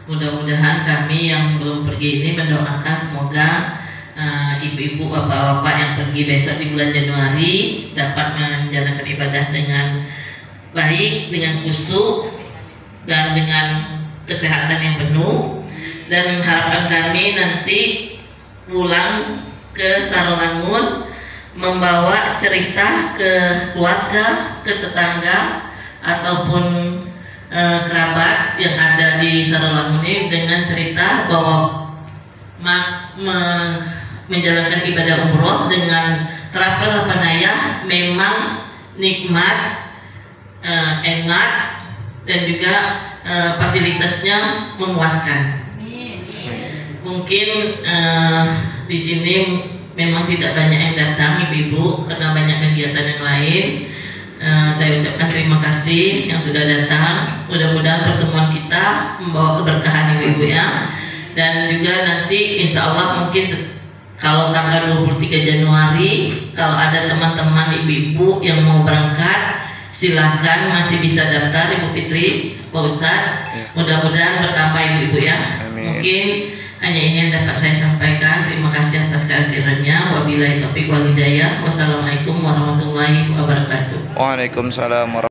Mudah-mudahan kami yang belum pergi ini mendoakan semoga ibu-ibu, bapak-bapak yang pergi besok di bulan Januari dapat menjalankan ibadah dengan baik, dengan khusyuk dan dengan kesehatan yang penuh. Dan harapan kami nanti pulang ke Sarolangun membawa cerita ke keluarga, ke tetangga ataupun kerabat yang ada di Sarolangun ini dengan cerita bahwa menjalankan ibadah umroh dengan Travel Lapanaya memang nikmat, enak, dan juga fasilitasnya memuaskan. Mungkin di sini memang tidak banyak yang datang ibu-ibu karena banyak kegiatan yang lain. Saya ucapkan terima kasih yang sudah datang. Mudah-mudahan pertemuan kita membawa keberkahan ibu-ibu ya. Dan juga nanti insya Allah mungkin kalau tanggal 23 Januari kalau ada teman-teman ibu-ibu yang mau berangkat, silahkan masih bisa daftar Ibu Fitri, Pak Ustadz. Mudah-mudahan bertambah ibu-ibu ya. Amin. Mungkin hanya ini yang dapat saya sampaikan. Terima kasih atas kehadirannya. Wabillahi taufiq wal hidayah. Wassalamualaikum warahmatullahi wabarakatuh. Waalaikumsalam warahmatullahi wabarakatuh.